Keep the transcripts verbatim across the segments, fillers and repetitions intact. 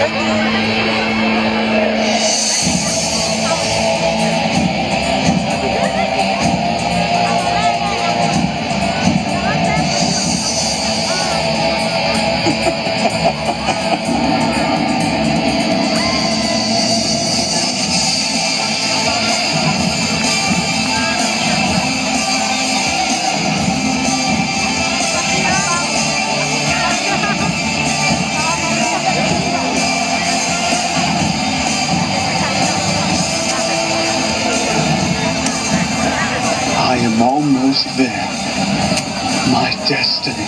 I am almost there. My destiny.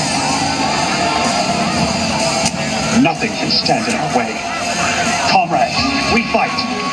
Nothing can stand in our way. Comrades, we fight.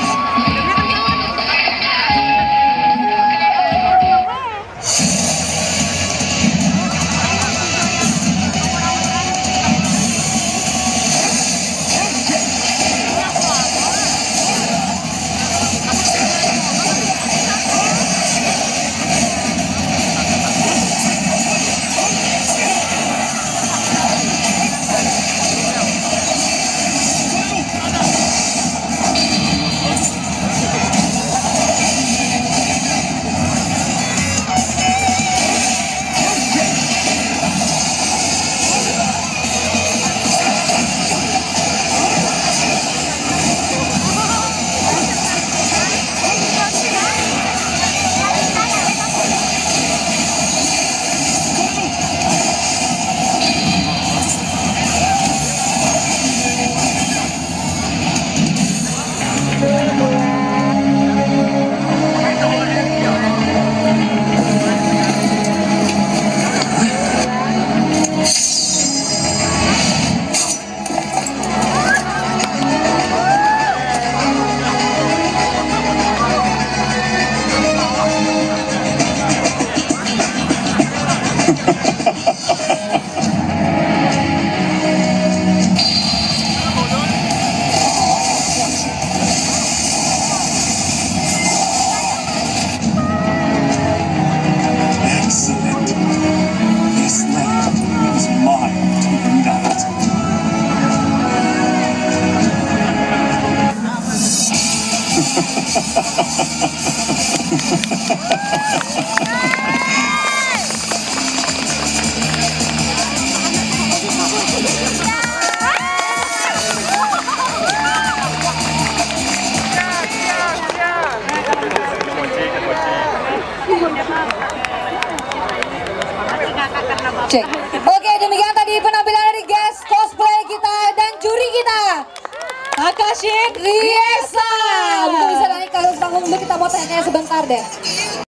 Cek. Oke, demikian tadi penampilan dari guest cosplay kita dan juri kita. Akashik Riesa. Mungkin bisa naik ke atas panggung dulu, kita mau tanya sebentar deh.